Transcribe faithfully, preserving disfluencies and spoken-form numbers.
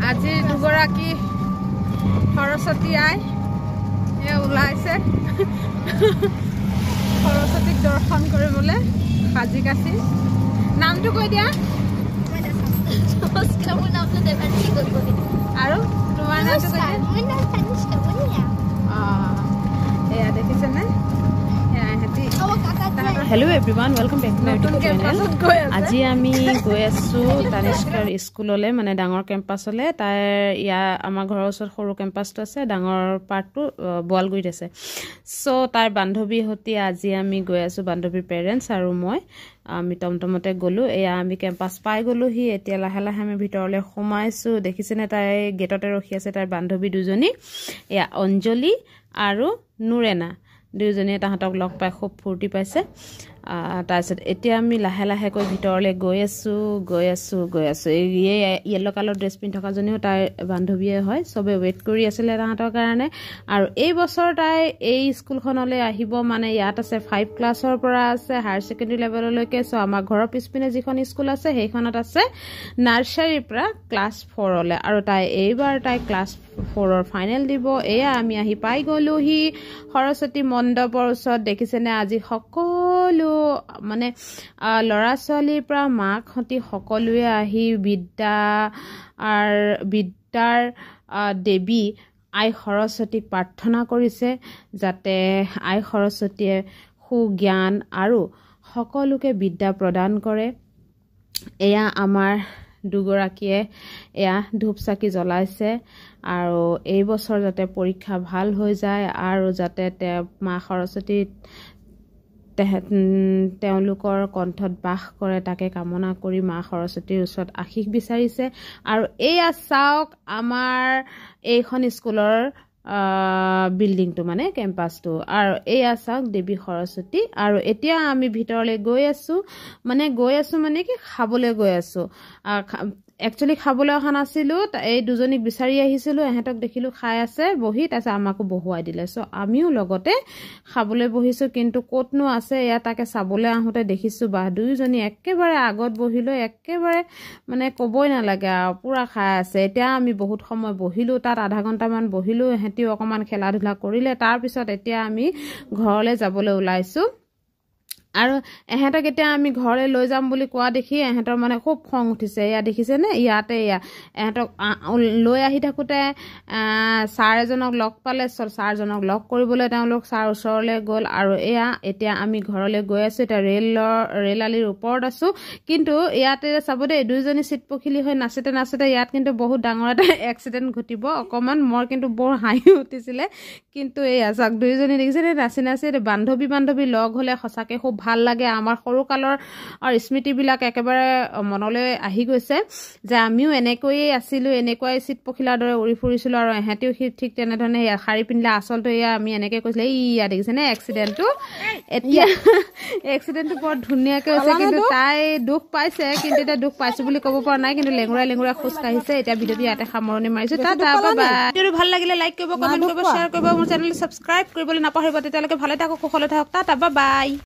আজি দুগৰাকী Saraswati I A ওলাইছে সৰস্বতীক দৰ্শন কৰিবলৈ সাজি কাছি নামটো কৈ দিয়া আৰু তোমাৰ নামটো কৈ দিয়া এয়া দেখিছেনে Hello everyone, welcome back to my YouTube channel. আজি আমি গৈ আছো তানিষ্কাৰ স্কুললে মানে ডাঙৰ কেম্পাছলে তাই ইয়া আমাৰ ঘৰৰ ওচৰত সৰু কেম্পাছটো আছে ডাঙৰ পাৰ্টটো বলগুইত আছে সো তাই বান্ধৱী হতি আজি আমি গৈ আছো বান্ধৱীৰ পেৰেন্টছ আৰু মই আমি টমটমতে গলো এয়া আমি কেম্পাছ পাই গলো হি এতিয়া লাহে লাহে আমি ভিতৰলে সোমাইছো দেখিছেনে তাই গেটতে ৰখি আছে তাই বান্ধৱী দুজনী এয়া অঞ্জলি আৰু নুৰেনা দুজনীয়ে তাহাঁতক লগ পাই খুব ফূৰ্তি পাইছে তাৰপিছত এতিয়া আমি লাহে লাহেকৈ ভিতৰলৈ গৈ আছো গৈ আছো গৈ আছো এই য়েলো কালাৰ ড্ৰেছ পিন্ধি থকা জনীও তাই বান্ধৱীয়ে হয় সবে ৱেইট কৰি আছিলে তাহাঁতৰ কাৰণে আৰু এই বছৰ তাই এই স্কুলখনলৈ আহিব মানে ইয়াত আছে ফাইভ ক্লাছৰ পৰা আছে হায়াৰ ছেকেণ্ডেৰী লেভেললৈকে চ' আমাৰ ঘৰৰ পিছপিনে যিখন স্কুল আছে সেইখনত আছে নাৰ্চাৰীৰ পৰা ক্লাছ ফ'ৰলৈ আৰু তাই এইবাৰ তাই ক্লাছ ফ'ৰৰ ফাইনেল দিব এয়া আমি আহি পাই গ'লোহি সৰস্বতী মণ্ডপৰ ওচৰত দেখিছেনে আজি সকলো মানে ল'ৰা ছোৱালীৰ পৰা মাকহঁতি সকলোৱে আহি বিদ্যা আৰু বিদ্যাৰ দেৱী আই সৰস্বতীক প্ৰাৰ্থনা কৰিছে যাতে আই সৰস্বতীয়ে সুজ্ঞান আৰু সকলোকে বিদ্যা প্ৰদান কৰে এয়া আমাৰ দুগৰাকীয়ে এয়া ধূপ চাকি জ্বলাইছে আৰু এই বছৰ যাতে পৰীক্ষা ভাল হৈ যায় আৰু যাতে মা সৰস্বতী তেওঁলোকৰ কণ্ঠত বাস কৰে তাকে কামনা কৰি মা সৰস্বতীৰ ওচৰত আশীষ বিচাৰিছে আৰু এয়া চাওক আমাৰ এইখন স্কুলৰ বিল্ডিংটো মানে কেম্পাছটো আৰু এয়া চাওক দেৱী সৰস্বতী আৰু এতিয়া আমি ভিতৰলৈ গৈ আছো মানে গৈ আছো মানে কি খাবলৈ গৈ আছো একচুয়ালি খাবলৈ অহা নাছিলো এই দুজনীক বিচাৰি আহিছিলো এহেঁতক দেখিলো খাই আছে বহি তাৰপিছত আমাকো বহুৱাই দিলে চ' আমিও লগতে খাবলৈ বহিছো কিন্তু ক'তনো আছে এয়া তাকে চাবলৈ আহোঁতে দেখিছো বা দুইজনী একেবাৰে আগত বহিলো একেবাৰে মানে ক'বই নালাগে আৰু পুৰা খাই আছে এতিয়া আমি বহুত সময় বহিলো তাত আধা ঘণ্টামান বহিলো এহেঁতিও অকণমান খেলা ধূলা কৰিলে তাৰপিছত এতিয়া আমি ঘৰলৈ যাবলৈ ওলাইছো আৰু এহেঁতক এতিয়া আমি ঘৰলৈ লৈ যাম বুলি কোৱা দেখি এহেঁতৰ মানে খুব খং উঠিছে এয়া দেখিছেনে ইয়াতে এয়া এহেঁতক লৈ আহি থাকোঁতে ছাৰ এজনক লগ পালে ছাৰজনক লগ কৰিবলৈ তেওঁলোক ছাৰ ওচৰলৈ গ'ল আৰু এয়া এতিয়া আমি ঘৰলৈ গৈ আছোঁ এতিয়া ৰেলৰ ৰেলালিৰ ওপৰত আছোঁ কিন্তু ইয়াতে চাব দেই দুইজনী চিট পখিলি হৈ নাচোঁতে নাচোঁতে ইয়াত কিন্তু বহুত ডাঙৰ এটা এক্সিডেণ্ট ঘটিব অকণমান মোৰ কিন্তু বৰ হাঁহি উঠিছিলে কিন্তু এয়া চাওক দুইজনী দেখিছেনে নাচি নাচি বান্ধৱী বান্ধৱী লগ হ'লে সঁচাকৈ খুব ভাল লাগে আমাৰ সৰু কালৰ স্মৃতিবিলাক একেবাৰে মনলৈ আহি গৈছে যে আমিও এনেকৈয়ে আছিলোঁ এনেকুৱাই চিট পখিলাৰ দৰে উৰি ফুৰিছিলোঁ আৰু এহেঁতিও ঠিক তেনেধৰণে শাৰী পিন্ধিলে আচলতে এয়া আমি এনেকৈ কৈছিলোঁ এই ইয়া দেখিছেনে এক্সিডেণ্টটো এতিয়া এক্সিডেণ্টটো বৰ ধুনীয়াকৈ হৈছে কিন্তু তাই দুখ পাইছে কিন্তু এতিয়া দুখ পাইছোঁ বুলি ক'ব পৰা নাই কিন্তু লেঙুৰাই লেঙুৰাই খোজ কাঢ়িছে এতিয়া ভিডিঅ'টো ইয়াতে সামৰণি মাৰিছোঁ টাটা বাই বাই ভিডিঅ'টো ভাল লাগিলে লাইক কৰিব কমেণ্ট কৰিব শ্বেয়াৰ কৰিব মোৰ চেনেলটো ছাবস্ক্ৰাইব কৰিবলৈ নাপাহৰিব তেতিয়ালৈকে ভালে থাকক কুশলে থাকক টাটা বাই বাই